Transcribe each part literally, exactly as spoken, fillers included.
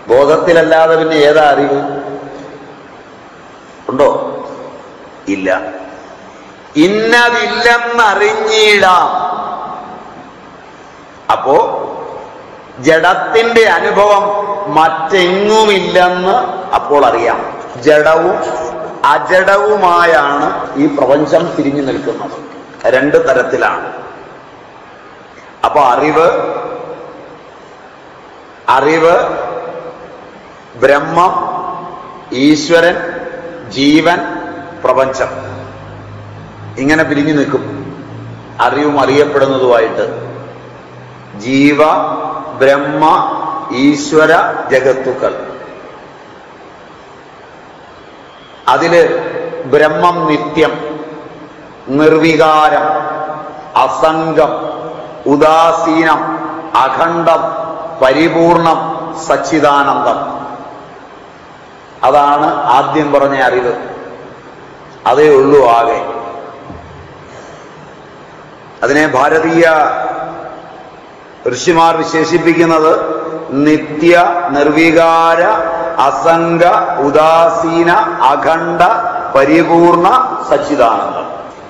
ബോധത്തിലല്ലാതെ പിന്നെ ഏതാ അറിവ്? ഉണ്ടോ? ഇല്ല. ഇന്നതില്ലെന്നറിഞ്ഞിടാം. അപ്പോ ജഡത്തിന്റെ അനുഭവം മറ്റെങ്ങുമില്ലെന്ന് അപ്പോൾ അറിയാം. ജഡവും അജഡവുമായാണ് ഈ പ്രപഞ്ചം തിരിഞ്ഞു നിൽക്കുന്നത്. രണ്ട് തരത്തിലാണ്. അപ്പൊ അറിവ് അറിവ് ബ്രഹ്മം, ഈശ്വരൻ, ജീവൻ, പ്രപഞ്ചം ഇങ്ങനെ പിരിഞ്ഞു നിൽക്കും. അറിവും അറിയപ്പെടുന്നതുമായിട്ട് ജീവ, ബ്രഹ്മ, ഈശ്വര ജഗത്തുക്കൾ. അതില് ബ്രഹ്മം നിത്യം, നിർവികാരം, അസംഗം, ഉദാസീനം, അഖണ്ഡം, പരിപൂർണം, സച്ചിദാനന്ദം. അതാണ് ആദ്യം പറഞ്ഞ അറിവ്. അതേ ഉള്ളൂ ആകെ. അതിനെ ഭാരതീയ ഋഷിമാർ വിശേഷിപ്പിക്കുന്നത് നിത്യ, നിർവികാര, അസംഗ, ഉദാസീന, അഖണ്ഡ, പരിപൂർണ, സച്ചിദാനന്ദം.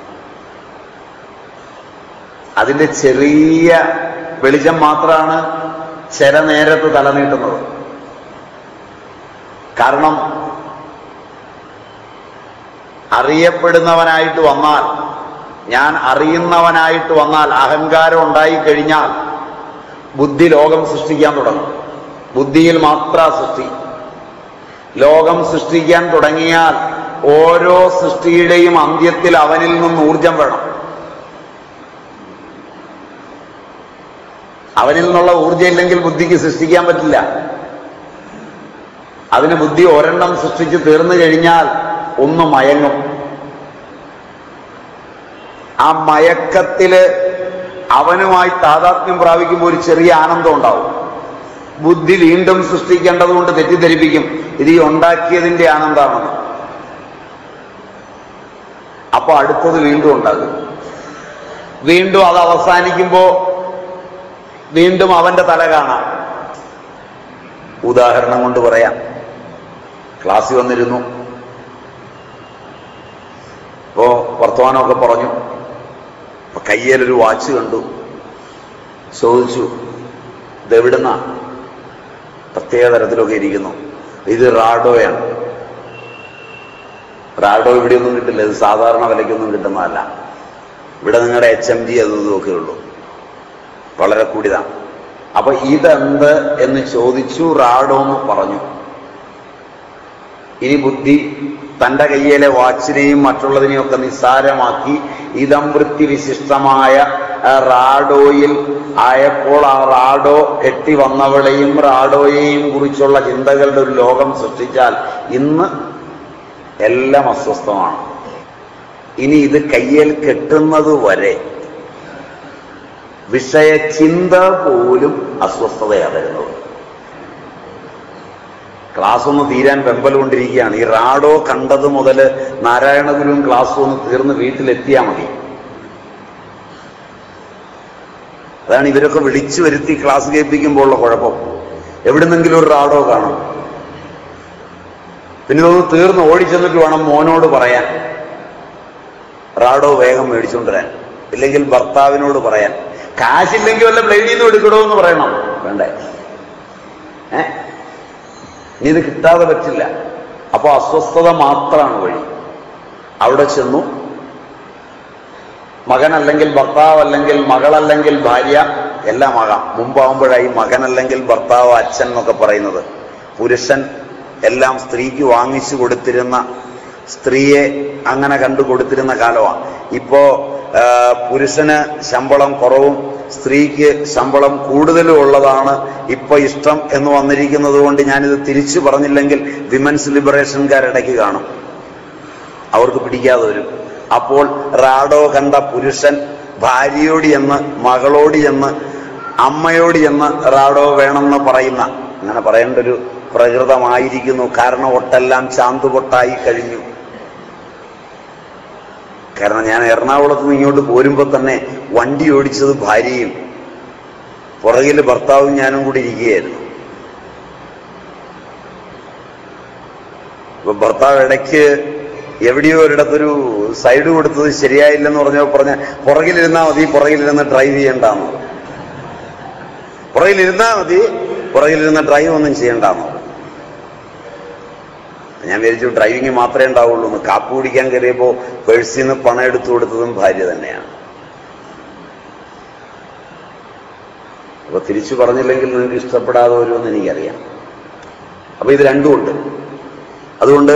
അതിന്റെ ചെറിയ വെളിച്ചം മാത്രമാണ് ചില നേരത്ത് തലനീട്ടുന്നത്. കാരണം അറിയപ്പെടുന്നവനായിട്ട് വന്നാൽ, ഞാൻ അറിയുന്നവനായിട്ട് വന്നാൽ, അഹങ്കാരം ഉണ്ടായിക്കഴിഞ്ഞാൽ ബുദ്ധി ലോകം സൃഷ്ടിക്കാൻ തുടങ്ങും. ബുദ്ധിയിൽ മാത്ര സൃഷ്ടി. ലോകം സൃഷ്ടിക്കാൻ തുടങ്ങിയാൽ ഓരോ സൃഷ്ടിയുടെയും അന്ത്യത്തിൽ അവനിൽ നിന്ന് ഊർജം വേണം. അവനിൽ നിന്നുള്ള ഊർജം ഇല്ലെങ്കിൽ ബുദ്ധിക്ക് സൃഷ്ടിക്കാൻ പറ്റില്ല. അതിന് ബുദ്ധി ഒരെണ്ണം സൃഷ്ടിച്ച് തീർന്നു കഴിഞ്ഞാൽ ഒന്ന് മയങ്ങും. ആ മയക്കത്തില് അവനുമായി താതാത്മ്യം പ്രാപിക്കുമ്പോൾ ഒരു ചെറിയ ആനന്ദം ഉണ്ടാവും. ബുദ്ധി വീണ്ടും സൃഷ്ടിക്കേണ്ടതുകൊണ്ട് തെറ്റിദ്ധരിപ്പിക്കും ഇത് ഈ ഉണ്ടാക്കിയതിന്റെ ആനന്ദമാണെന്ന്. അപ്പൊ അടുത്തത് വീണ്ടും ഉണ്ടാകും. വീണ്ടും അത് അവസാനിക്കുമ്പോ വീണ്ടും അവന്റെ തല കാണാം. ഉദാഹരണം കൊണ്ട് പറയാം. ക്ലാസ്സിൽ വന്നിരുന്നു, ഇപ്പോ വർത്തമാനമൊക്കെ പറഞ്ഞു. അപ്പൊ കയ്യിലൊരു വാച്ച് കണ്ടു. ചോദിച്ചു, ഇതെവിടുന്നാ? പ്രത്യേക തരത്തിലൊക്കെ ഇരിക്കുന്നു. ഇത് റാഡോയാണ്. റാഡോ ഇവിടെയൊന്നും കിട്ടില്ല. ഇത് സാധാരണ വിലയ്ക്കൊന്നും കിട്ടുന്നതല്ല. ഇവിടെ നിങ്ങളുടെ എച്ച് എം ജി അതും ഒക്കെ ഉള്ളൂ. വളരെ കൂടിയതാണ്. അപ്പൊ ഇതെന്ത് എന്ന് ചോദിച്ചു. റാഡോ എന്ന് പറഞ്ഞു. ഇനി ബുദ്ധി തന്റെ കയ്യിലെ വാച്ചിനെയും മറ്റുള്ളതിനെയും ഒക്കെ നിസ്സാരമാക്കി ഇതംവൃത്തി വിശിഷ്ടമായ റാഡോയിൽ ആയപ്പോൾ ആ റാഡോ കെട്ടി വന്നവളെയും റാഡോയെയും കുറിച്ചുള്ള ചിന്തകളുടെ ഒരു ലോകം സൃഷ്ടിച്ചാൽ ഇന്ന് എല്ലാം അസ്വസ്ഥമാണ്. ഇനി ഇത് കയ്യിൽ കെട്ടുന്നത് വരെ വിഷയചിന്ത പോലും അസ്വസ്ഥതയാണ് വരുന്നത്. ക്ലാസ് ഒന്ന് തീരാൻ വെമ്പലുകൊണ്ടിരിക്കുകയാണ്. ഈ റാഡോ കണ്ടത് മുതൽ നാരായണഗുരുവും ക്ലാസ്സും ഒന്ന് തീർന്ന് വീട്ടിലെത്തിയാൽ മതി. അതാണ് ഇവരൊക്കെ വിളിച്ചു വരുത്തി ക്ലാസ് കേൾപ്പിക്കുമ്പോഴുള്ള കുഴപ്പം. എവിടുന്നെങ്കിലും ഒരു റാഡോ കാണും. പിന്നെ ഇതൊന്ന് തീർന്ന് ഓടിച്ചെന്നിട്ട് വേണം മോനോട് പറയാൻ റാഡോ വേഗം മേടിച്ചുകൊണ്ടുവരാൻ. ഇല്ലെങ്കിൽ ഭർത്താവിനോട് പറയാൻ. കാശില്ലെങ്കിൽ വല്ല ബ്ലേഡിൽ നിന്ന് എടുക്കണോ എന്ന് പറയണം. വേണ്ടേ? ഏ ഇനി ഇത് കിട്ടാതെ പറ്റില്ല. അപ്പൊ അസ്വസ്ഥത മാത്രമാണ് വഴി. അവിടെ ചെന്നു മകനല്ലെങ്കിൽ ഭർത്താവ്, അല്ലെങ്കിൽ മകളല്ലെങ്കിൽ ഭാര്യ, എല്ലാം ആകാം. മുമ്പാവുമ്പോഴായി മകനല്ലെങ്കിൽ ഭർത്താവ്, അച്ഛൻ എന്നൊക്കെ പറയുന്നത്. പുരുഷൻ എല്ലാം സ്ത്രീക്ക് വാങ്ങിച്ചു കൊടുത്തിരുന്ന, സ്ത്രീയെ അങ്ങനെ കണ്ടു കൊടുത്തിരുന്ന കാലമാണ്. ഇപ്പോ പുരുഷന് ശമ്പളം കുറവും സ്ത്രീക്ക് ശമ്പളം കൂടുതലും ഉള്ളതാണ് ഇപ്പൊ ഇഷ്ടം എന്ന് വന്നിരിക്കുന്നത് കൊണ്ട് ഞാനിത് തിരിച്ചു പറഞ്ഞില്ലെങ്കിൽ വിമൻസ് ലിബറേഷൻകാരിടയ്ക്ക് കാണും. അവർക്ക് പിടിക്കാതെ വരും. അപ്പോൾ റാഡോ കണ്ട പുരുഷൻ ഭാര്യയോട് എന്ന്, മകളോട് എന്ന്, അമ്മയോട് എന്ന് റാഡോ വേണമെന്ന് പറയുന്ന, അങ്ങനെ പറയേണ്ട ഒരു പ്രകൃതമായിരിക്കുന്നു. കാരണം ഒട്ടെല്ലാം ചാന്തുപൊട്ടായി കഴിഞ്ഞു. കാരണം ഞാൻ എറണാകുളത്ത് നിന്ന് ഇങ്ങോട്ട് പോരുമ്പോ തന്നെ വണ്ടി ഓടിച്ചത് ഭാര്യയും പുറകിൽ ഭർത്താവും ഞാനും കൂടി ഇരിക്കുകയായിരുന്നു. ഇപ്പൊ ഭർത്താവ് ഇടയ്ക്ക് എവിടെയോ ഒരിടത്തൊരു സൈഡ് കൊടുത്തത് ശരിയായില്ലെന്ന് പറഞ്ഞോ പറഞ്ഞ പുറകിലിരുന്നാ മതി, പുറകിലിരുന്ന് ഡ്രൈവ് ചെയ്യണ്ടാന്ന്. പുറകിലിരുന്നാ മതി, പുറകിലിരുന്ന് ഡ്രൈവ് ഒന്നും ചെയ്യണ്ടാന്ന്. ഞാൻ വിചാരിച്ചു ഡ്രൈവിങ് മാത്രമേ ഉണ്ടാവുള്ളൂ എന്ന്. കാപ്പി കുടിക്കാൻ കയറിയപ്പോ പേഴ്സിൽ നിന്ന് പണം എടുത്തു കൊടുത്തതും ഭാര്യ തന്നെയാണ്. അപ്പൊ തിരിച്ചു പറഞ്ഞില്ലെങ്കിൽ നിങ്ങൾക്ക് ഇഷ്ടപ്പെടാതെ വരുമെന്ന് എനിക്കറിയാം. അപ്പൊ ഇത് രണ്ടുമുണ്ട്. അതുകൊണ്ട്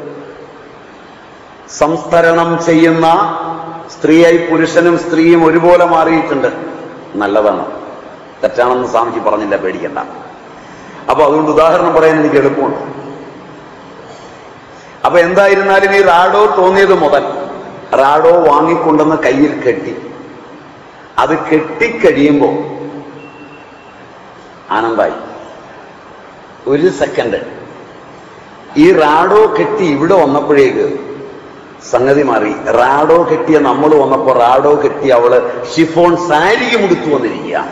സംസ്കരണം ചെയ്യുന്ന സ്ത്രീയായി പുരുഷനും സ്ത്രീയും ഒരുപോലെ മാറിയിട്ടുണ്ട്. നല്ലതാണ്, തെറ്റാണെന്ന് സ്വാമിജി പറഞ്ഞില്ല, പേടിക്കണ്ട. അപ്പൊ അതുകൊണ്ട് ഉദാഹരണം പറയാൻ എനിക്ക് എളുപ്പമുണ്ട്. അപ്പൊ എന്തായിരുന്നാലും ഈ റാഡോ തോന്നിയത് മുതൽ റാഡോ വാങ്ങിക്കൊണ്ടെന്ന് കയ്യിൽ കെട്ടി, അത് കെട്ടിക്കഴിയുമ്പോ ആനന്ദായി. ഒരു സെക്കൻഡ് ഈ റാഡോ കെട്ടി ഇവിടെ വന്നപ്പോഴേക്ക് സംഗതി മാറി. റാഡോ കെട്ടിയ നമ്മൾ വന്നപ്പോ റാഡോ കെട്ടി അവള് ഷിഫോൺ സാരിയും ഉടുത്തു വന്നിരിക്കുക.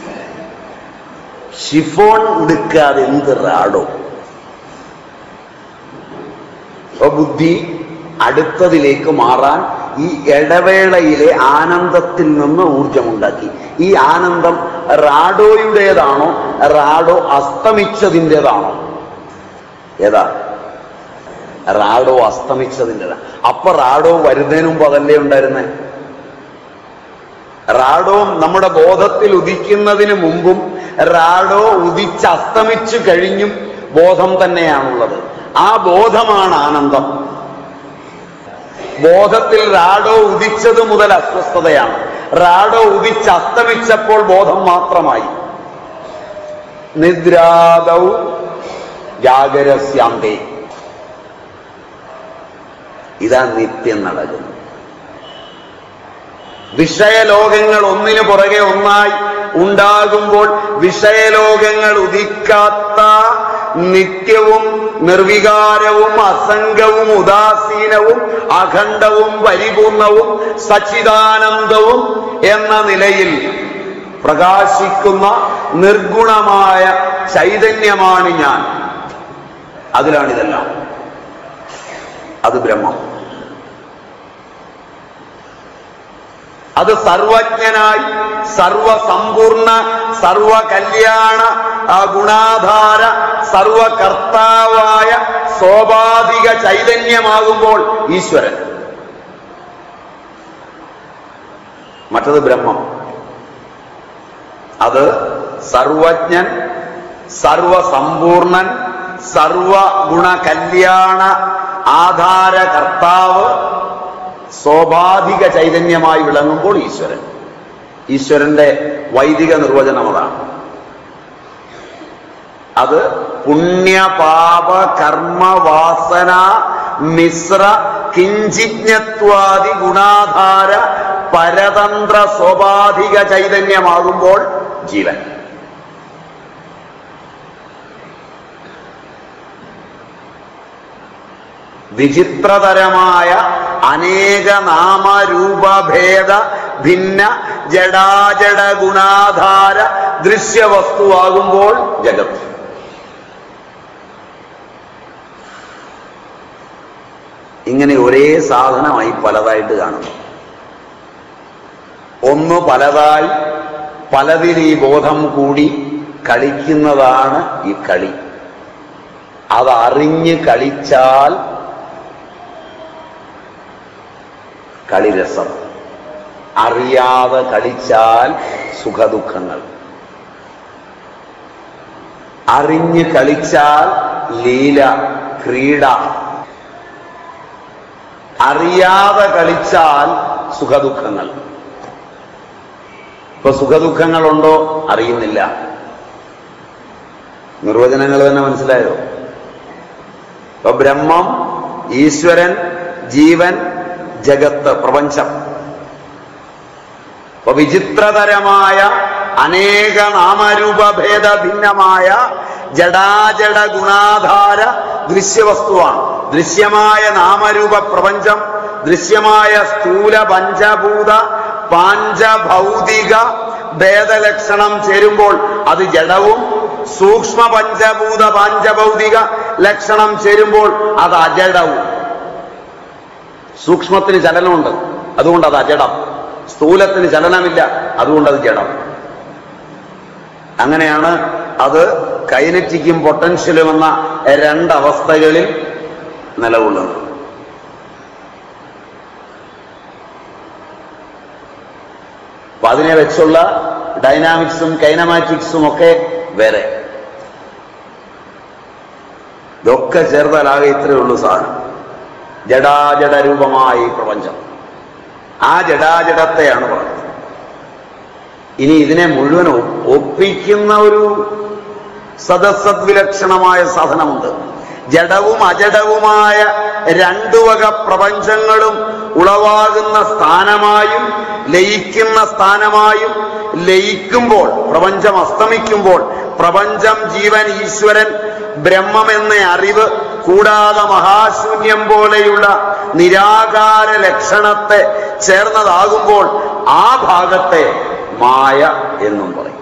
ഷിഫോൺ ഉടുക്കാതെ എന്ത് റാഡോ? ബുദ്ധി അടുത്തതിലേക്ക് മാറാൻ ഈ ഇടവേളയിലെ ആനന്ദത്തിൽ നിന്ന് ഊർജമുണ്ടാക്കി. ഈ ആനന്ദം റാഡോയുടേതാണോ റാഡോ അസ്തമിച്ചതിൻ്റെതാണോ? ഏതാ? റാഡോ അസ്തമിച്ചതിൻ്റെതാണ്. അപ്പൊ റാഡോ വരുന്നതിന് മുമ്പ് അതല്ലേ ഉണ്ടായിരുന്നേ? റാഡോ നമ്മുടെ ബോധത്തിൽ ഉദിക്കുന്നതിന് മുമ്പും റാഡോ ഉദിച്ച് അസ്തമിച്ചു കഴിഞ്ഞും ബോധം തന്നെയാണുള്ളത്. ആ ബോധമാണ് ആനന്ദം. ബോധത്തിൽ റാഡോ ഉദിച്ചത് മുതൽ അസ്വസ്ഥതയാണ്. റാഡോ ഉദിച്ച് അസ്തമിച്ചപ്പോൾ ബോധം മാത്രമായി. നിദ്രാദൗ ജാഗരസ്യാന്തേ. ഇതാ നിത്യം നടക്കുന്നു. വിഷയലോകങ്ങൾ ഒന്നിനു പുറകെ ഒന്നായി ഉണ്ടാകുമ്പോൾ വിഷയലോകങ്ങൾ ഉദിക്കാത്ത നിത്യവും നിർവികാരവും അസംഗവും ഉദാസീനവും അഖണ്ഡവും പരിപൂർണവും സച്ചിദാനന്ദവും എന്ന നിലയിൽ പ്രകാശിക്കുന്ന നിർഗുണമായ ചൈതന്യമാണ് ഞാൻ. അതിലാണിതെല്ലാം. അത് ബ്രഹ്മം. അത് സർവജ്ഞനായി സർവസമ്പൂർണ സർവകല്യാണ ഗുണാധാര സർവകർത്താവായ സ്വാഭാവിക ചൈതന്യമാകുമ്പോൾ ഈശ്വരൻ. മറ്റത് ബ്രഹ്മം. അത് സർവജ്ഞൻ, സർവസമ്പൂർണൻ, സർവഗുണ കല്യാണ ആധാര കർത്താവ്, സ്വാഭാവിക ചൈതന്യമായി വിളങ്ങുമ്പോൾ ഈശ്വരൻ. ഈശ്വരന്റെ വൈദിക നിർവചനം അതാണ്. അത് പുണ്യപാപ കർമ്മ വാസന മിശ്ര കിഞ്ചിജ്ഞത്വാദി ഗുണാധാര പരതന്ത്ര സ്വാഭാവിക ചൈതന്യമാകുമ്പോൾ ജീവൻ. വിചിത്രതരമായ അനേക നാമരൂപഭേദ ഭിന്ന ജഡാജഡ ഗുണാധാര ദൃശ്യവസ്തുവാകുമ്പോൾ ജഗത്ത്. ഇങ്ങനെ ഒരേ സാധനമായി പലതായിട്ട് കാണുന്നു. ഒന്ന് പലതായി പലതിൽ ഈ ബോധം കൂടി കളിക്കുന്നതാണ് ഈ കളി. അതറിഞ്ഞ് കളിച്ചാൽ കളിരസം, അറിയാതെ കളിച്ചാൽ സുഖദുഃഖങ്ങൾ. അറിഞ്ഞ് കളിച്ചാൽ ലീല, ക്രീഡ. അറിയാതെ കളിച്ചാൽ സുഖദുഃഖങ്ങൾ. ഇപ്പൊ സുഖദുഃഖങ്ങളുണ്ടോ? അറിയുന്നില്ല. നിർവചനങ്ങൾ തന്നെ മനസ്സിലായോ? ഇപ്പൊ ബ്രഹ്മം, ഈശ്വരൻ, ജീവൻ, ജഗത്ത്, പ്രപഞ്ചം. ഇപ്പൊ വിചിത്രതരമായ അനേക നാമരൂപഭേദ ഭിന്നമായ ജഡാജഡ ഗുണാധാര ദൃശ്യവസ്തുവാണ്. ദൃശ്യമായ നാമരൂപ പ്രപഞ്ചം, ദൃശ്യമായ സ്ഥൂല പഞ്ചഭൂത പാഞ്ചഭൗതിക ഭേദലക്ഷണം ചേരുമ്പോൾ അത് ജഡവും, സൂക്ഷ്മ പഞ്ചഭൂത പാഞ്ചഭൗതിക ലക്ഷണം ചേരുമ്പോൾ അത് അജഡവും. സൂക്ഷ്മത്തിന് ചലനമുണ്ട്, അതുകൊണ്ട് അത് അജഡം. സ്ഥൂലത്തിന് ചലനമില്ല, അതുകൊണ്ട് അത് ജഡം. അങ്ങനെയാണ് അത് കൈനറ്റിക്കും പൊട്ടൻഷ്യലും എന്ന രണ്ടവസ്ഥകളിൽ നിലകൊള്ളുന്നത്. അപ്പൊ അതിനെ വെച്ചുള്ള ഡൈനാമിക്സും കൈനമാറ്റിക്സും ഒക്കെ വേറെ. ഇതൊക്കെ ചേർത്താലാകെ ഇത്രയേ ഉള്ളൂ സാധനം. ജഡാജഡ രൂപമായ ഈ പ്രപഞ്ചം, ആ ജഡാജഡത്തെയാണ് പറഞ്ഞത്. ഇനി ഇതിനെ മുഴുവൻ ഒപ്പിക്കുന്ന ഒരു സദസദ്വിലക്ഷണമായ സാധനമുണ്ട്. ജഡവും അജഡവുമായ രണ്ടു വക പ്രപഞ്ചങ്ങളും ഉളവാകുന്ന സ്ഥാനമായും ലയിക്കുന്ന സ്ഥാനമായും ലയിക്കുമ്പോൾ, പ്രപഞ്ചം അസ്തമിക്കുമ്പോൾ പ്രപഞ്ചം, ജീവൻ, ഈശ്വരൻ, ബ്രഹ്മം എന്ന അറിവ് കൂടാതെ മഹാശൂന്യം പോലെയുള്ള നിരാകാര ലക്ഷണത്തെ ചേർന്നതാകുമ്പോൾ ആ ഭാഗത്തെ മായ എന്നും പറയും.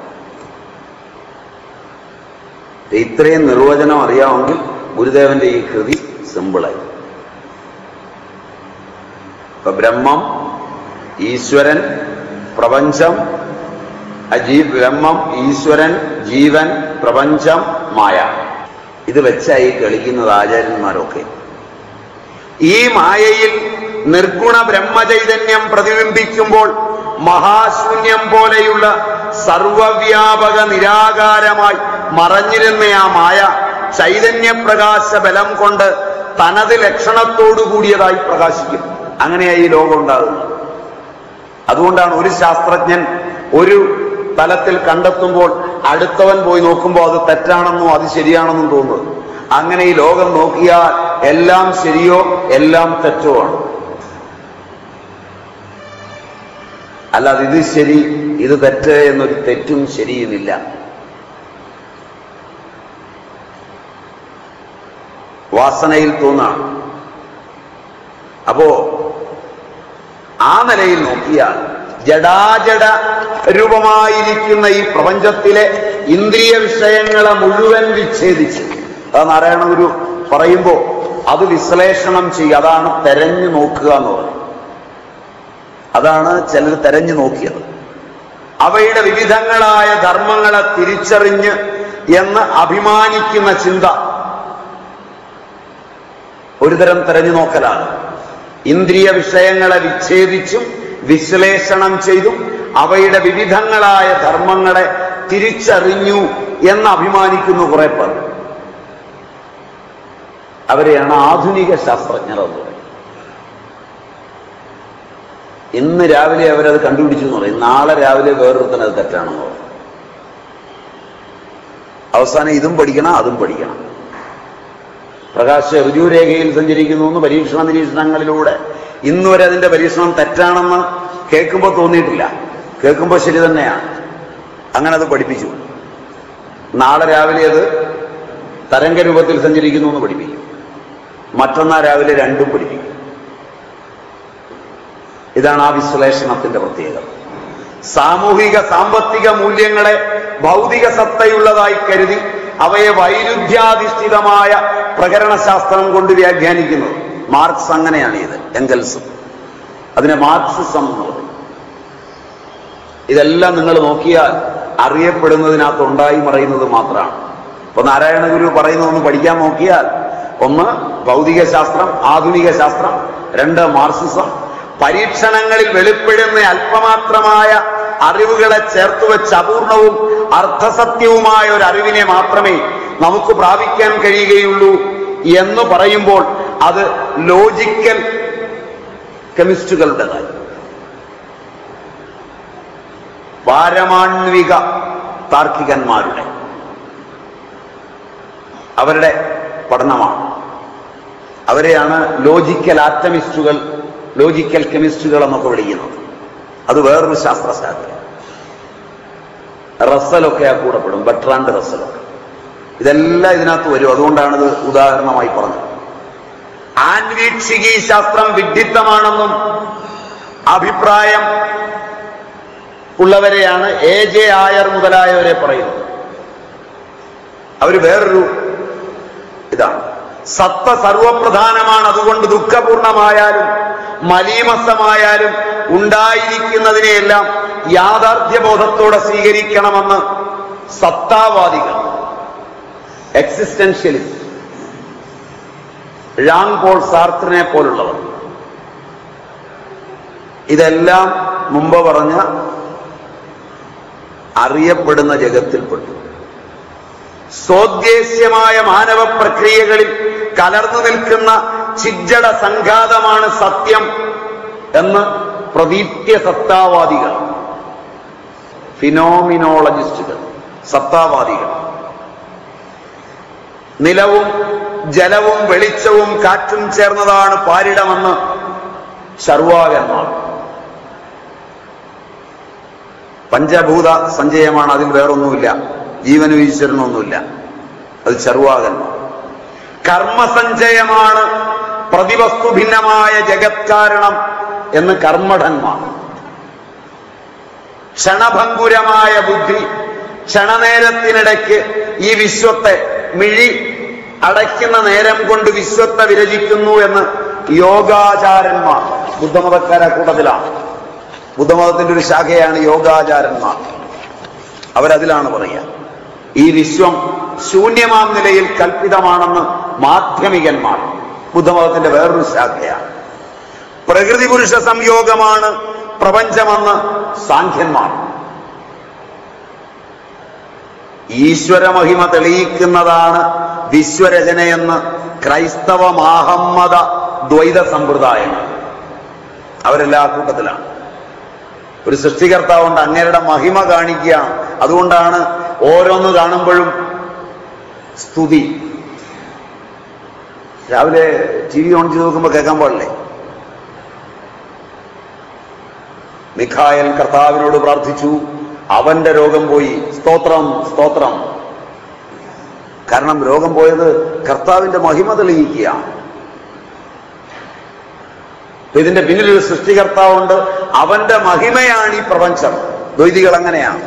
ഇത്രയും നിർവചനം അറിയാമെങ്കിൽ ഗുരുദേവന്റെ ഈ കൃതി സിമ്പിളായി. ഇപ്പൊ ബ്രഹ്മം, ഈശ്വരൻ, പ്രപഞ്ചം, അജീ ബ്രഹ്മം, ഈശ്വരൻ, ജീവൻ, പ്രപഞ്ചം, മായ. ഇത് വെച്ചായി കളിക്കുന്നത് ആചാര്യന്മാരൊക്കെ. ഈ മായയിൽ നിർഗുണ ബ്രഹ്മചൈതന്യം പ്രതിബിംബിക്കുമ്പോൾ മഹാശൂന്യം പോലെയുള്ള സർവവ്യാപക നിരാകാരമായി മറഞ്ഞിരുന്ന ആ മായ ചൈതന്യപ്രകാശ ബലം കൊണ്ട് തനത് ലക്ഷണത്തോടു കൂടിയതായി പ്രകാശിക്കും. അങ്ങനെയായി ഈ ലോകം ഉണ്ടാകുന്നത്. അതുകൊണ്ടാണ് ഒരു ശാസ്ത്രജ്ഞൻ ഒരു തലത്തിൽ കണ്ടെത്തുമ്പോൾ അടുത്തവൻ പോയി നോക്കുമ്പോൾ അത് തെറ്റാണെന്നോ അത് ശരിയാണെന്നും തോന്നുന്നത്. അങ്ങനെ ഈ ലോകം നോക്കിയാൽ എല്ലാം ശരിയോ എല്ലാം തെറ്റോ ആണ്. അല്ലാതെ ഇത് ശരി ഇത് തെറ്റ് എന്നൊരു തെറ്റും ശരിയുമില്ല. വാസനയിൽ തോന്നാണ്. അപ്പോ ആ നിലയിൽ നോക്കിയാൽ ജഡാജഡ രൂപമായിരിക്കുന്ന ഈ പ്രപഞ്ചത്തിലെ ഇന്ദ്രിയ വിഷയങ്ങളെ മുഴുവൻ വിച്ഛേദിച്ച്, അത് നാരായണ ഗുരു പറയുമ്പോ അത് വിശ്ലേഷണം ചെയ്യുക, അതാണ് തെരഞ്ഞു നോക്കുക എന്ന് പറയുന്നത്. അതാണ് ചിലർ തെരഞ്ഞു നോക്കിയത്. അവയുടെ വിവിധങ്ങളായ ധർമ്മങ്ങളെ തിരിച്ചറിഞ്ഞ് എന്ന് അഭിമാനിക്കുന്ന ചിന്ത ഒരുതരം തെരഞ്ഞു നോക്കലാണ്. ഇന്ദ്രിയ വിഷയങ്ങളെ വിച്ഛേദിച്ചും വിശ്ലേഷണം ചെയ്തും അവയുടെ വിവിധങ്ങളായ ധർമ്മങ്ങളെ തിരിച്ചറിഞ്ഞു എന്ന് അഭിമാനിക്കുന്നു കുറെ പേർ. അവരെയാണ് ആധുനിക ശാസ്ത്രജ്ഞർ എന്ന് പറയുന്നത്. ഇന്ന് രാവിലെ അവരത് കണ്ടുപിടിച്ചു എന്ന് പറയും, നാളെ രാവിലെ വേറൊരുത്തന് അത് തെറ്റാണെന്ന് പറയും. അവസാനം ഇതും പഠിക്കണം അതും പഠിക്കണം. പ്രകാശ ഋജുരേഖയിൽ സഞ്ചരിക്കുന്നു എന്ന് പരീക്ഷണ നിരീക്ഷണങ്ങളിലൂടെ ഇന്നുവരെ അതിന്റെ പരീക്ഷണം തെറ്റാണെന്ന് കേൾക്കുമ്പോൾ തോന്നിയിട്ടില്ല. കേൾക്കുമ്പോൾ ശരി തന്നെയാണ്. അങ്ങനെ അത് പഠിപ്പിച്ചു. നാളെ രാവിലെ അത് തരംഗരൂപത്തിൽ സഞ്ചരിക്കുന്നു എന്ന് പഠിപ്പിക്കും. മറ്റന്നാൾ രാവിലെ രണ്ടും പഠിപ്പിക്കും. ഇതാണ് ആ വിശ്ലേഷണത്തിന്റെ പ്രത്യേകത. സാമൂഹിക സാമ്പത്തിക മൂല്യങ്ങളെ ഭൗതിക സത്തയുള്ളതായി കരുതി അവയെ വൈരുദ്ധ്യാധിഷ്ഠിതമായ പ്രകരണശാസ്ത്രം കൊണ്ട് വ്യാഖ്യാനിക്കുന്നത്. മാർക്സ് അങ്ങനെയാണ് ഇത്, എംഗൽസും. അതിനെ മാർക്സിസം എന്ന് പറയും. ഇതെല്ലാം നിങ്ങൾ നോക്കിയാൽ അറിയപ്പെടുന്നതിനകത്ത് ഉണ്ടായി മറയുന്നത് മാത്രമാണ്. ഇപ്പൊ നാരായണ ഗുരു പറയുന്നതൊന്ന് പഠിക്കാൻ നോക്കിയാൽ, ഒന്ന് ഭൗതിക ശാസ്ത്രം, ആധുനിക ശാസ്ത്രം, രണ്ട് മാർക്സിസം. പരീക്ഷണങ്ങളിൽ വെളിപ്പെടുന്ന അല്പമാത്രമായ അറിവുകളെ ചേർത്തുവെച്ച് അപൂർണവും അർത്ഥസത്യവുമായ ഒരു അറിവിനെ മാത്രമേ നമുക്ക് പ്രാപിക്കാൻ കഴിയുകയുള്ളൂ എന്ന് പറയുമ്പോൾ അത് ലോജിക്കൽ കെമിസ്റ്റുകളുടേതായി, പാരമാണ്വിക താർക്കികന്മാരുടെ അവരുടെ പഠനമാണ്. അവരെയാണ് ലോജിക്കൽ ആറ്റമിസ്റ്റുകൾ, ലോജിക്കൽ കെമിസ്റ്റുകൾ എന്നൊക്കെ വിളിക്കുന്നത്. അത് വേറൊരു ശാസ്ത്രശാഖ. റസ്സലൊക്കെ ആ കൂടെ പെടും, ബട്രാൻഡ് റസ്സലൊക്കെ. ഇതെല്ലാം ഇതിനകത്ത് വരും. അതുകൊണ്ടാണ് ഇത് ഉദാഹരണമായി പറഞ്ഞത്. ആൻവീക്ഷികീ ശാസ്ത്രം വിഡ്ഢിത്തമാണെന്നും അഭിപ്രായം ഉള്ളവരെയാണ് എ ജെ ആയർ മുതലായവരെ പറയുന്നത്. അവർ വേറൊരു ഇതാണ്. സത്ത സർവപ്രധാനമാണ്. അതുകൊണ്ട് ദുഃഖപൂർണമായാലും മലീമസമായാലും ഉണ്ടായിരിക്കുന്നതിനെയെല്ലാം യാഥാർത്ഥ്യബോധത്തോടെ സ്വീകരിക്കണമെന്ന് സത്താവാദികൾ, എക്സിസ്റ്റൻഷ്യലിസ്റ്റ്, ഴാൻ പോൾ സാർട്രിനെ പോലുള്ളവർ, ഇതെല്ലാം മുമ്പ് പറഞ്ഞ അറിയപ്പെടുന്ന ജഗത്തിൽപ്പെട്ടു. സ്വോദ്ദേശ്യമായ മാനവ പ്രക്രിയകളിൽ കലർന്നു നിൽക്കുന്ന ചിജ്ജട സംഘാതമാണ് സത്യം എന്ന് പ്രതീപ്യ സത്താവാദികൾ, ഫിനോമിനോളജിസ്റ്റുകൾ, സത്താവാദികൾ, നിലവും ജലവും വെളിച്ചവും കാറ്റും ചേർന്നതാണ് പാരിടമെന്ന് ചർവാകന്മാർ. പഞ്ചഭൂത സഞ്ചയമാണ്, അതിൽ വേറൊന്നുമില്ല, ജീവനും ഈശ്വരനൊന്നുമില്ല, അത് ചർവാകന്മാർ. കർമ്മസഞ്ചയമാണ് പ്രതിവസ്തു ഭിന്നമായ ജഗത് കാരണം എന്ന് കർമ്മഠന്മാർ. ക്ഷണഭങ്കുരമായ ബുദ്ധി ക്ഷണനേരത്തിനിടയ്ക്ക് ഈ വിശ്വത്തെ മിഴി അടയ്ക്കുന്ന നേരം കൊണ്ട് വിശ്വത്തെ വിരചിക്കുന്നു എന്ന് യോഗാചാരന്മാർ, ബുദ്ധമതക്കാര കൂട്ടത്തിലാണ്. ബുദ്ധമതത്തിന്റെ ഒരു ശാഖയാണ് യോഗാചാരന്മാർ. അവരതിലാണ് പറയുക. ഈ വിശ്വം ശൂന്യമാം നിലയിൽ കൽപ്പിതമാണെന്ന് മാധ്യമികന്മാർ, ബുദ്ധമതത്തിന്റെ വേറൊരു ശാഖയാണ്. പ്രകൃതി പുരുഷ സംയോഗമാണ് പ്രപഞ്ചമെന്ന് സാഖ്യന്മാർ. ഈശ്വര മഹിമ തെളിയിക്കുന്നതാണ് വിശ്വരചനയെന്ന് ക്രൈസ്തവ മാഹമ്മദ ദ്വൈത സമ്പ്രദായങ്ങൾ, അവരെല്ലാ കൂട്ടത്തിലാണ്. ഒരു സൃഷ്ടികർത്താവുണ്ട്, അങ്ങേരുടെ മഹിമ കാണിക്കുകയാണ്. അതുകൊണ്ടാണ് ഓരോന്ന് കാണുമ്പോഴും സ്തുതി. രാവിലെ ടി വി ഓൺ ചെയ്ത് നോക്കുമ്പോൾ കേൾക്കാൻ പാടില്ലേ, മിഖായൽ കർത്താവിനോട് പ്രാർത്ഥിച്ചു, അവന്റെ രോഗം പോയി, സ്തോത്രം സ്തോത്രം. കാരണം രോഗം പോയത് കർത്താവിന്റെ മഹിമ തെളിയിക്കുകയാണ്. ഇതിന്റെ പിന്നിലൊരു സൃഷ്ടികർത്താവുണ്ട്, അവന്റെ മഹിമയാണ് ഈ പ്രപഞ്ചം. ദ്വൈതികൾ അങ്ങനെയാണ്.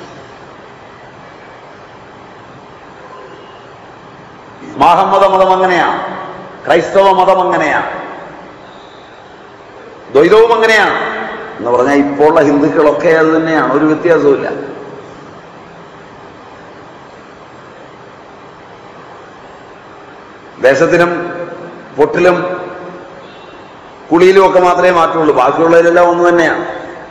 മാഹമ്മദ മതം അങ്ങനെയാണ്, ക്രൈസ്തവ മതം അങ്ങനെയാണ്, ദ്വൈതവും അങ്ങനെയാണ്. എന്ന് പറഞ്ഞാൽ ഇപ്പോൾ ഉള്ള ഹിന്ദുക്കളൊക്കെ അത് തന്നെയാണ്, ഒരു വ്യത്യാസവുമില്ല. ദേശത്തിനും പൊട്ടിലും കുളിയിലും ഒക്കെ മാത്രമേ മാറ്റമുള്ളൂ, ബാക്കിയുള്ളതിലെല്ലാം ഒന്ന് തന്നെയാണ്.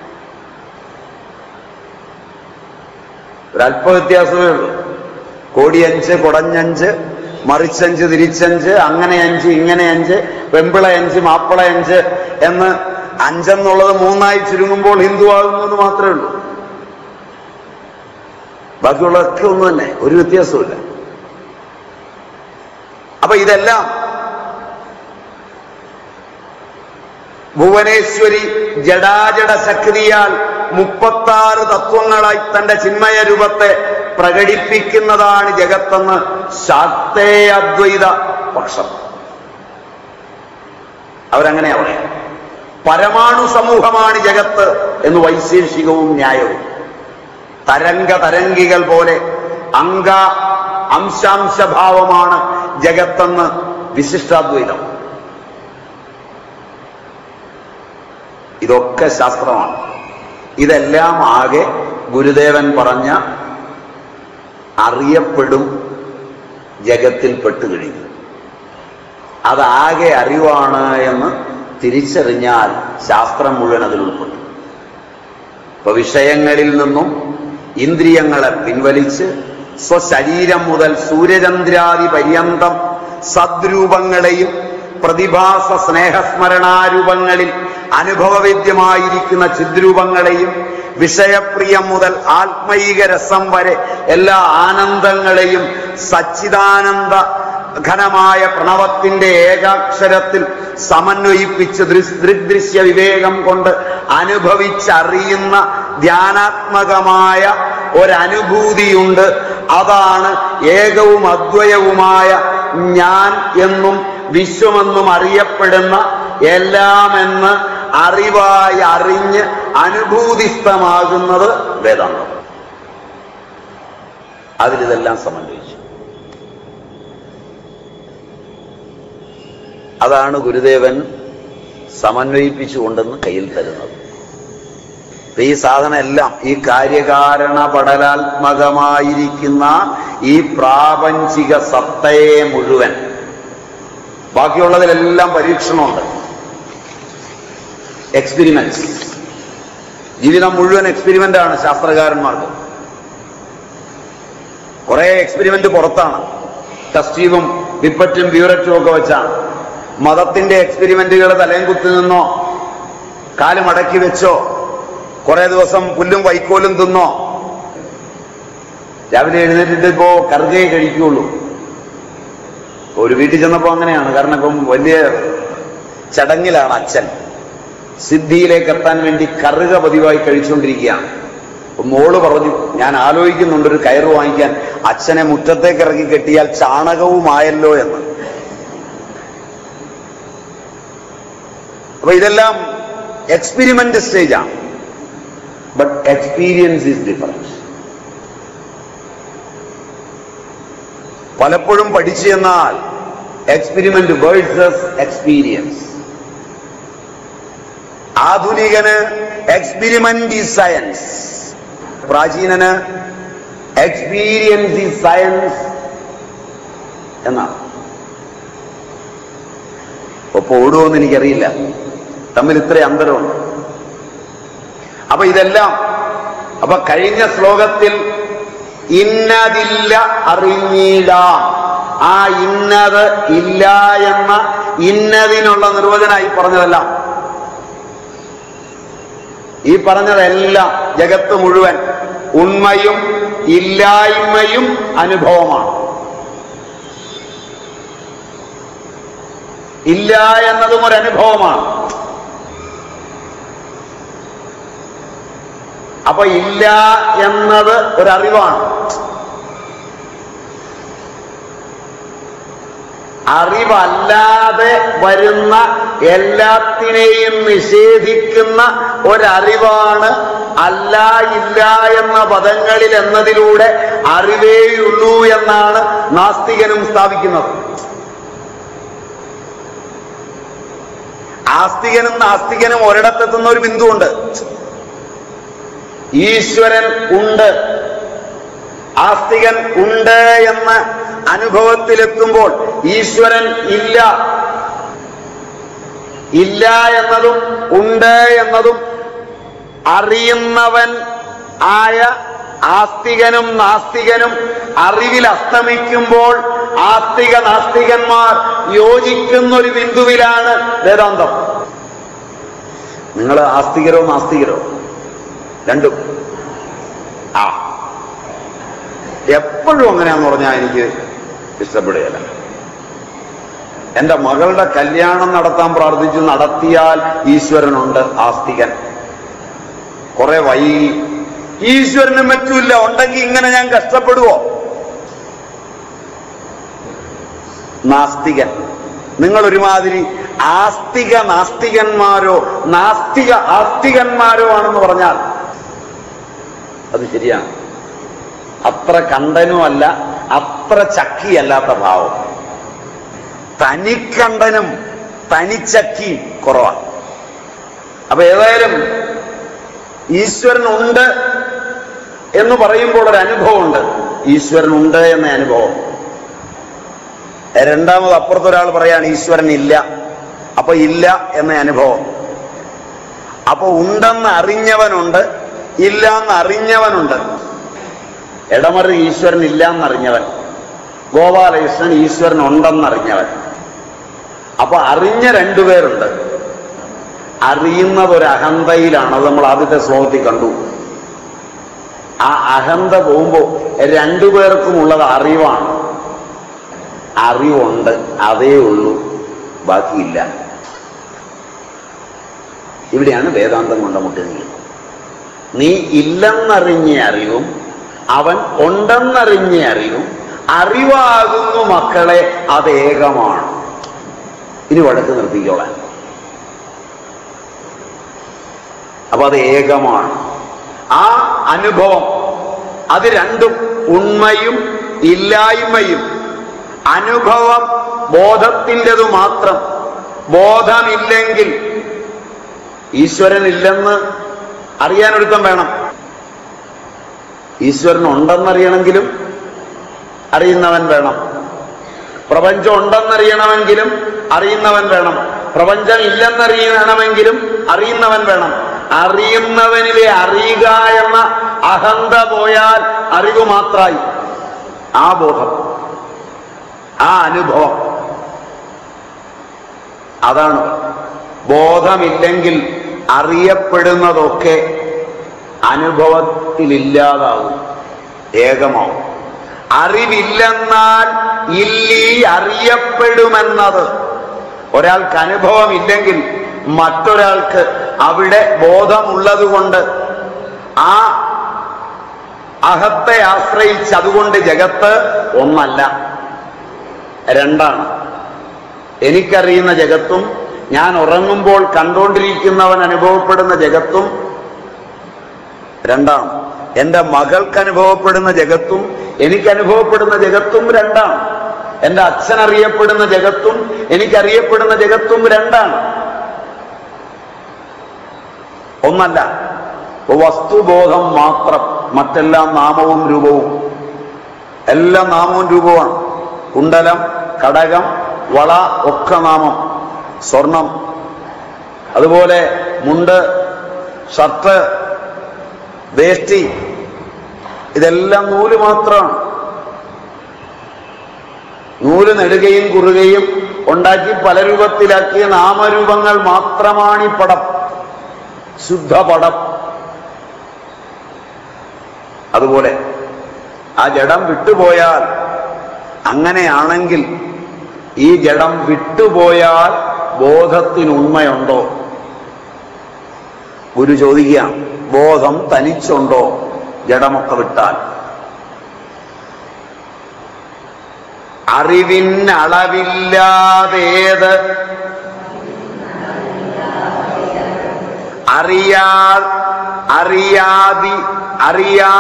ഒരല്പ വ്യത്യാസമേ ഉള്ളൂ. കോടിയഞ്ച്, കൊടഞ്ഞഞ്ച്, മറിച്ചഞ്ച്, തിരിച്ചഞ്ച്, അങ്ങനെ അഞ്ച്, ഇങ്ങനെ അഞ്ച്, വെമ്പിള അഞ്ച്, മാപ്പിള അഞ്ച് എന്ന് അഞ്ചെന്നുള്ളത് മൂന്നായി ചുരുങ്ങുമ്പോൾ ഹിന്ദു ആകുന്നു എന്ന് മാത്രമേ ഉള്ളൂ. ബാക്കിയുള്ളതൊക്കെ ഒന്ന് തന്നെ, ഒരു വ്യത്യാസമില്ല. അപ്പൊ ഇതെല്ലാം ഭുവനേശ്വരി ജഡാജഡ ശക്തിയാൽ മുപ്പത്താറ് തത്വങ്ങളായി തന്റെ ചിന്മയ രൂപത്തെ പ്രകടിപ്പിക്കുന്നതാണ് ജഗത്തെന്ന് ശാക്തേയദ്വൈത പക്ഷം. അവരങ്ങനെയാ പറയാം. പരമാണു സമൂഹമാണ് ജഗത്ത് എന്ന് വൈശേഷികവും ന്യായവും. തരംഗ തരംഗികൾ പോലെ അംഗ അംശാംശഭാവമാണ് ജഗത്തെന്ന് വിശിഷ്ടാദ്വൈതം. ഇതൊക്കെ ശാസ്ത്രമാണ്. ഇതെല്ലാം ആകെ ഗുരുദേവൻ പറഞ്ഞ അറിയപ്പെടും ജഗത്തിൽ പെട്ടുകഴിഞ്ഞു. അതാകെ അറിവാണ് എന്ന് തിരിച്ചറിഞ്ഞാൽ ശാസ്ത്രം മുഴുവൻ അതിൽ ഉൾപ്പെട്ടു. ഇപ്പൊ വിഷയങ്ങളിൽ നിന്നും ഇന്ദ്രിയങ്ങളെ പിൻവലിച്ച് സ്വശരീരം മുതൽ സൂര്യചന്ദ്രാദി പര്യന്തം സദ്രൂപങ്ങളെയും പ്രതിഭാസ സ്നേഹസ്മരണാരൂപങ്ങളിൽ അനുഭവവേദ്യമായിരിക്കുന്ന ചിദ്രൂപങ്ങളെയും വിഷയപ്രിയം മുതൽ ആത്മൈക രസം വരെ എല്ലാ ആനന്ദങ്ങളെയും സച്ചിദാനന്ദ ഘനമായ പ്രണവത്തിന്റെ ഏകാക്ഷരത്തിൽ സമന്വയിപ്പിച്ച് ദൃഗ്ദൃശ്യ വിവേകം കൊണ്ട് അനുഭവിച്ചറിയുന്ന ധ്യാനാത്മകമായ ഒരനുഭൂതിയുണ്ട്. അതാണ് ഏകവും അദ്വയവുമായ ഞാൻ എന്നും വിശ്വമെന്നും അറിയപ്പെടുന്ന എല്ലാമെന്ന് അറിവായി അറിഞ്ഞ് അനുഭൂതിസ്ഥമാകുന്നത് വേദാന്തം. അതിലിതെല്ലാം സമന്വയിച്ചു. അതാണ് ഗുരുദേവൻ സമന്വയിപ്പിച്ചുകൊണ്ടെന്ന് കയ്യിൽ തരുന്നത്. ഈ സാധനം എല്ലാം ഈ കാര്യകാരണ പടലാത്മകമായിരിക്കുന്ന ഈ പ്രാപഞ്ചിക സത്തയെ മുഴുവൻ, ബാക്കിയുള്ളതിലെല്ലാം പരീക്ഷണമുണ്ട്, എക്സ്പെരിമെന്റ്സ്. ജീവിതം മുഴുവൻ എക്സ്പെരിമെന്റ് ആണ് ശാസ്ത്രകാരന്മാർക്ക്. കുറെ എക്സ്പെരിമെന്റ് പുറത്താണ്, ടെസ്റ്റ് ട്യൂബും പിപ്പറ്റും ബ്യൂററ്റും ഒക്കെ വെച്ചാണ്. മതത്തിന്റെ എക്സ്പെരിമെന്റുകൾ തലയും കുത്തി നിന്നോ കാല് മടക്കി വെച്ചോ കുറെ ദിവസം പുല്ലും വൈക്കോലും തിന്നോ രാവിലെ എഴുന്നേറ്റിട്ട് ഇപ്പോ കറുകയെ കഴിക്കുകയുള്ളൂ. ഒരു വീട്ടിൽ ചെന്നപ്പോ അങ്ങനെയാണ്. കാരണം ഇപ്പം വലിയ ചടങ്ങിലാണ് അച്ഛൻ. സിദ്ധിയിലേക്ക് എത്താൻ വേണ്ടി കറുക പതിവായി കഴിച്ചുകൊണ്ടിരിക്കുകയാണ്. മോള് പറഞ്ഞു, ഞാൻ ആലോചിക്കുന്നുണ്ട് ഒരു കയറ് വാങ്ങിക്കാൻ, അച്ഛനെ മുറ്റത്തേക്ക് ഇറക്കി കെട്ടിയാൽ ചാണകവുമായല്ലോ എന്ന്. അപ്പൊ ഇതെല്ലാം എക്സ്പെരിമെന്റ് സ്റ്റേജാണ്. But experience is difference. പലപ്പോഴും പഠിച്ചു എന്നാൽ എക്സ്പെരിമെന്റ് വേഴ്സസ് എക്സ്പീരിയൻസ്. ആധുനികന് എക്സ്പെരിമെന്റ് ഈസ് സയൻസ്, പ്രാചീനന് എക്സ്പീരിയൻസ് ഈസ് സയൻസ് എന്നാണ്. ഒപ്പം ഓടുമെന്ന് എനിക്കറിയില്ല, തമ്മിൽ ഇത്ര അന്തരമുണ്ട്. അപ്പൊ ഇതെല്ലാം, അപ്പൊ കഴിഞ്ഞ ശ്ലോകത്തിൽ ഇന്നതില്ല അറിഞ്ഞിടാം, ആ ഇന്നത് ഇല്ല എന്ന ഇന്നതിനുള്ള നിർവചനമായി പറഞ്ഞതെല്ലാം, ഈ പറഞ്ഞതെല്ലാം ജഗത്ത് മുഴുവൻ ഉണ്മയും ഇല്ലായ്മയും അനുഭവമാണ്. ഇല്ല എന്നതും ഒരു അനുഭവമാണ്. അപ്പൊ ഇല്ല എന്നത് ഒരറിവാണ്. അറിവല്ലാതെ വരുന്ന എല്ലാത്തിനെയും നിഷേധിക്കുന്ന ഒരറിവാണ് അല്ല ഇല്ല എന്ന പദങ്ങളിൽ എന്നതിലൂടെ അറിവേയുള്ളൂ എന്നാണ് നാസ്തികനും സ്ഥാപിക്കുന്നത്. ആസ്തികനും നാസ്തികനും ഒരിടത്തെത്തുന്ന ഒരു ബിന്ദുവുണ്ട്. ഈശ്വരൻ ഉണ്ട്, ആസ്തികൻ ഉണ്ട് എന്ന അനുഭവത്തിലെത്തുമ്പോൾ ഈശ്വരൻ ഇല്ല, ഇല്ല എന്നതും ഉണ്ട് എന്നതും അറിയുന്നവൻ ആയ ആസ്തികനും നാസ്തികനും അറിവിൽ അസ്തമിക്കുമ്പോൾ ആസ്തിക നാസ്തികന്മാർ യോജിക്കുന്ന ഒരു ബിന്ദുവിലാണ് വേദാന്തം. നിങ്ങൾ ആസ്തികരോ നാസ്തികരോ രണ്ടും. ആ എപ്പോഴും അങ്ങനെയാന്ന് പറഞ്ഞാൽ എനിക്ക് ഇഷ്ടപ്പെടുകയില്ല. എന്റെ മകളുടെ കല്യാണം നടത്താൻ പ്രാർത്ഥിച്ചു, നടത്തിയാൽ ഈശ്വരനുണ്ട്, ആസ്തികൻ. കുറെ വൈകി, ഈശ്വരനും പറ്റൂല്ല, ഉണ്ടെങ്കിൽ ഇങ്ങനെ ഞാൻ കഷ്ടപ്പെടുവോ? നാസ്തികൻ. നിങ്ങൾ ഒരുമാതിരി ആസ്തിക നാസ്തികന്മാരോ നാസ്തിക ആസ്തികന്മാരോ ആണെന്ന് പറഞ്ഞാൽ അത് ശരിയാണ്. അത്ര കണ്ടനുമല്ല, അത്ര ചക്കിയല്ലാത്ത ഭാവം. തനിക്കണ്ടനും തനിച്ചക്കിയും കുറവാണ്. അപ്പൊ ഏതായാലും ഈശ്വരൻ ഉണ്ട് എന്ന് പറയുമ്പോൾ ഒരു അനുഭവമുണ്ട്, ഈശ്വരൻ ഉണ്ട് എന്ന അനുഭവം. രണ്ടാമത് അപ്പുറത്തൊരാൾ പറയാണ് ഈശ്വരൻ ഇല്ല, അപ്പൊ ഇല്ല എന്ന അനുഭവം. അപ്പൊ ഉണ്ടെന്ന് അറിഞ്ഞവനുണ്ട്, ഇല്ല എന്ന് അറിഞ്ഞവനുണ്ട്. ഇടമറി ഈശ്വരൻ ഇല്ല എന്നറിഞ്ഞവൻ, ഗോപാലകൃഷ്ണൻ ഈശ്വരൻ ഉണ്ടെന്നറിഞ്ഞവൻ. അപ്പൊ അറിഞ്ഞ രണ്ടുപേരുണ്ട്. അറിയുന്നത് ഒരു അഹന്തയിലാണ്. അത് നമ്മൾ ആദ്യത്തെ ശ്ലോകത്തിൽ കണ്ടു. ആ അഹന്ത പോകുമ്പോ രണ്ടുപേർക്കും ഉള്ളത് അറിവാണ്. അറിവുണ്ട്, അതേ ഉള്ളൂ, ബാക്കിയില്ല. ഇവിടെയാണ് വേദാന്തം കൊണ്ടുമുട്ടി നിൽക്കുന്നത്. നീ ഇല്ലെന്നറിഞ്ഞ അറിവും അവൻ ഉണ്ടെന്നറിഞ്ഞ അറിവും അറിവാകുന്നു മക്കളെ, അത് ഏകമാണ്. ഇനി വഴക്ക് നിർത്തിക്കോളാൻ. അപ്പൊ അത് ഏകമാണ്. ആ അനുഭവം അത് രണ്ടും ഉണ്മയും ഇല്ലായ്മയും. അനുഭവം ബോധത്തിൻ്റെതു മാത്രം, ബോധമില്ലെങ്കിൽ ഈശ്വരൻ ഇല്ലെന്ന് അറിയാനൊരുത്തം വേണം. ഈശ്വരൻ ഉണ്ടെന്നറിയണമെങ്കിലും അറിയുന്നവൻ വേണം. പ്രപഞ്ചം ഉണ്ടെന്നറിയണമെങ്കിലും അറിയുന്നവൻ വേണം. പ്രപഞ്ചം ഇല്ലെന്നറിയണമെങ്കിലും അറിയുന്നവൻ വേണം. അറിയുന്നവനിലെ അറിയുക എന്ന അഹന്ത പോയാൽ അറിവ് മാത്രമായി. ആ ബോധം, ആ അനുഭവം, അതാണ്. ബോധമില്ലെങ്കിൽ അറിയപ്പെടുന്നതൊക്കെ അനുഭവത്തിലില്ലാതാവും, ഏകമാവും. അറിവില്ലെന്നാൽ ഇല്ലീ അറിയപ്പെടുമെന്നത്. ഒരാൾക്ക് അനുഭവമില്ലെങ്കിൽ മറ്റൊരാൾക്ക് അവിടെ ബോധമുള്ളത് കൊണ്ട് ആ അഹത്തെ ആശ്രയിച്ച് അതുകൊണ്ട് ജഗത്ത് ഒന്നല്ല, രണ്ടാണ്. എനിക്കറിയുന്ന ജഗത്തും ഞാൻ ഉറങ്ങുമ്പോൾ കണ്ടുകൊണ്ടിരിക്കുന്നവൻ അനുഭവപ്പെടുന്ന ജഗത്തും രണ്ടാണ്. എന്റെ മകൾക്ക് അനുഭവപ്പെടുന്ന ജഗത്തും എനിക്കനുഭവപ്പെടുന്ന ജഗത്തും രണ്ടാണ്. എന്റെ അച്ഛൻ അറിയപ്പെടുന്ന ജഗത്തും എനിക്കറിയപ്പെടുന്ന ജഗത്തും രണ്ടാണ്, ഒന്നല്ല. വസ്തുബോധം മാത്രം, മറ്റെല്ലാം നാമവും രൂപവും. എല്ലാം നാമവും രൂപവുമാണ്. കുണ്ടലം, കടകം, വള ഒക്കെ നാമം. സ്വർണം, അതുപോലെ മുണ്ട്, ഷർട്ട്, വേഷ്ടി, ഇതെല്ലാം നൂല് മാത്രമാണ്. നൂല് നെടുകയും കുറുകയും ഉണ്ടാക്കി പല രൂപത്തിലാക്കിയ നാമരൂപങ്ങൾ മാത്രമാണ് ഈ പടം, ശുദ്ധപടം. അതുപോലെ ആ ജഡം വിട്ടുപോയാൽ, അങ്ങനെയാണെങ്കിൽ ഈ ജഡം വിട്ടുപോയാൽ ബോധത്തിന് ഉണ്മയുണ്ടോ? ഗുരു ചോദിക്കുകയാണ്, ബോധം തനിച്ചുണ്ടോ ജഡമൊക്കെ വിട്ടാൽ? അറിവിനളവില്ലാതേത് അറിയാ അറിയാതി അറിയാ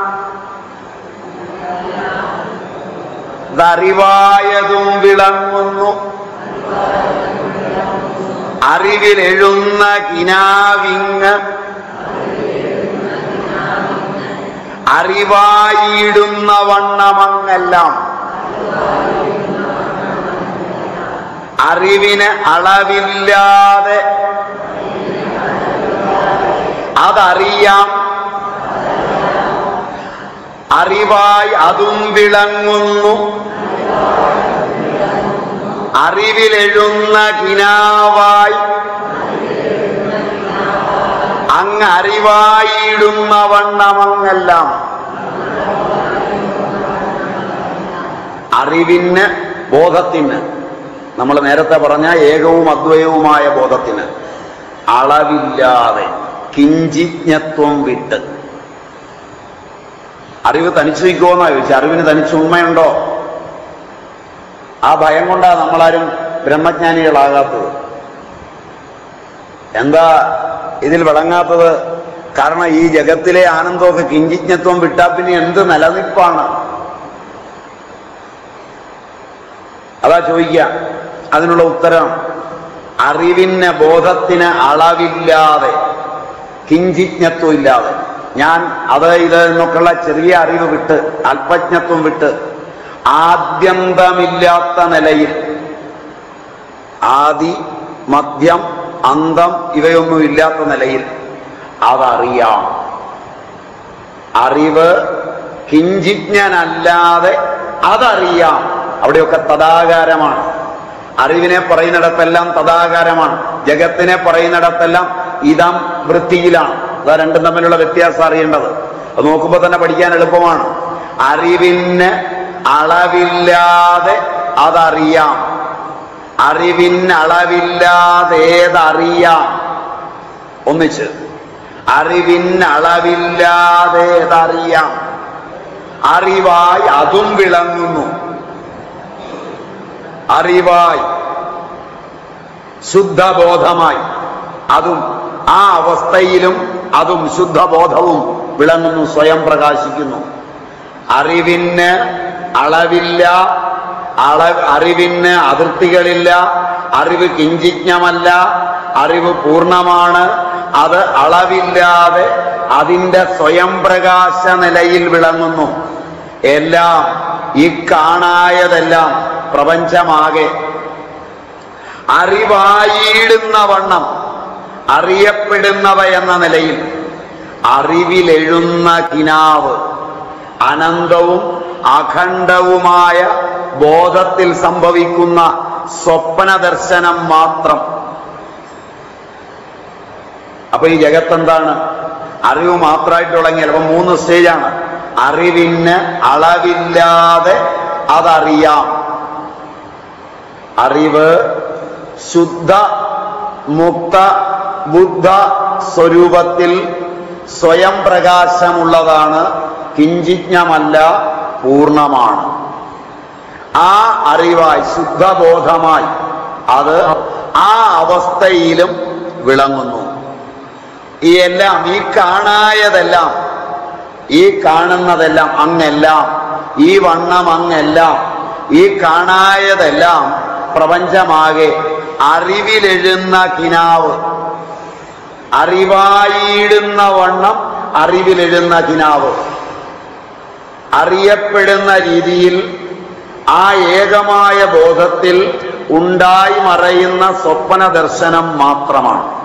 അറിവായതും വിളങ്ങുന്നു. അറിവിലെഴുന്ന കിനാവിങ് അറിവായിടുന്ന വണ്ണമങ്ങെല്ലാം. അറിവിന് അളവില്ലാതെ അതറിയാം, അറിവായി അതും വിളങ്ങുന്നു. അറിവിലെഴുന്ന കിനാവായി അങ്ങ് അറിവായിടുന്ന വണ്ണമങ്ങെല്ലാം. അറിവിന്, ബോധത്തിന്, നമ്മൾ നേരത്തെ പറഞ്ഞ ഏകവും അദ്വയവുമായ ബോധത്തിന് അളവില്ലാതെ, കിഞ്ചിജ്ഞത്വം വിട്ട്. അറിവ് തനിച്ചു നിൽക്കുമെന്നാ ചോദിച്ചാൽ അറിവിന് തനിച്ച് ഉണ്മയുണ്ടോ? ആ ഭയം കൊണ്ടാ നമ്മളാരും ബ്രഹ്മജ്ഞാനികളാകാത്തത്. എന്താ ഇതിൽ വിളങ്ങാത്തത്? കാരണം ഈ ജഗത്തിലെ ആനന്ദമൊക്കെ കിഞ്ചിജ്ഞത്വം വിട്ടാ പിന്നെ എന്ത് നിലനിൽപ്പാണ്? അതാ ചോദിക്കുക. അതിനുള്ള ഉത്തരം, അറിവിന്, ബോധത്തിന് അളവില്ലാതെ, കിഞ്ചിജ്ഞത്വം ഇല്ലാതെ, ഞാൻ അത് ഇത് എന്നൊക്കെയുള്ള ചെറിയ അറിവ് വിട്ട്, അല്പജ്ഞത്വം വിട്ട്, ആദ്യന്തമില്ലാത്ത നിലയിൽ, ആദി മധ്യം അന്തം ഇവയൊന്നും ഇല്ലാത്ത നിലയിൽ അതറിയാം. അറിവ് കിഞ്ചിജ്ഞനല്ലാതെ അതറിയാം. അവിടെയൊക്കെ തദാകാരമാണ്. അറിവിനെ പറയുന്നിടത്തെല്ലാം തദാകാരമാണ്. ജഗത്തിനെ പറയുന്നിടത്തെല്ലാം ഇതം വൃത്തിയിലാണ്. അതാ രണ്ടും തമ്മിലുള്ള വ്യത്യാസം അറിയേണ്ടത്. അത് നോക്കുമ്പോൾ തന്നെ പഠിക്കാൻ എളുപ്പമാണ്. അറിവിന് അളവില്ലാതെ അതറിയാം. അറിവിന് അളവില്ലാതേതറിയാം. ഒന്നിച്ച്, അറിവിന് അളവില്ലാതേതറിയാം. അറിവായി അതും വിളങ്ങുന്നു. അറിവായി, ശുദ്ധബോധമായി അതും, ആ അവസ്ഥയിലും അതും ശുദ്ധബോധവും വിളങ്ങുന്നു, സ്വയം പ്രകാശിക്കുന്നു. അറിവിന് അളവില്ല, അള അറിവിന് അതിർത്തികളില്ല, അറിവ് കിഞ്ചിജ്ഞമല്ല, അറിവ് പൂർണ്ണമാണ്. അത് അളവില്ലാതെ അതിൻ്റെ സ്വയം പ്രകാശ നിലയിൽ വിളങ്ങുന്നു. എല്ലാം ഈ കാണായതെല്ലാം പ്രപഞ്ചമാകെ അറിവായിടുന്ന വണ്ണം അറിയപ്പെടുന്നവ എന്ന നിലയിൽ അറിവിലെഴുന്ന കിനാവ് അനന്തവും അഖണ്ഡവുമായ ബോധത്തിൽ സംഭവിക്കുന്ന സ്വപ്ന ദർശനം മാത്രം. അപ്പൊ ഈ ജഗത്തെന്താണ്? അറിവ് മാത്രമായിട്ട് തുടങ്ങിയാൽ അപ്പൊ മൂന്ന് സ്റ്റേജാണ്. അറിവിന് അളവില്ലാതെ അതറിയാം. അറിവ് ശുദ്ധ മുക്ത ബുദ്ധ സ്വരൂപത്തിൽ സ്വയം പ്രകാശമുള്ളതാണ്, കിഞ്ചിജ്ഞമല്ല, പൂർണ്ണമാണ്. ആ അറിവായി ശുദ്ധബോധമായി അത് ആ അവസ്ഥയിലും വിളങ്ങുന്നു. ഈ എല്ലാം ഈ കാണായതെല്ലാം ഈ കാണുന്നതെല്ലാം അങ്ങെല്ലാം ഈ വണ്ണം അങ്ങെല്ലാം ഈ കാണായതെല്ലാം പ്രപഞ്ചമാകെ അറിവിലെഴുന്ന കിനാവ്, അറിവായിടുന്ന വണ്ണം അറിവിലെഴുന്ന കിനാവ്, അറിയപ്പെടുന്ന രീതിയിൽ ആ ഏകമായ ബോധത്തിൽ ഉണ്ടായി മറയുന്ന സ്വപ്ന ദർശനം മാത്രമാണ്.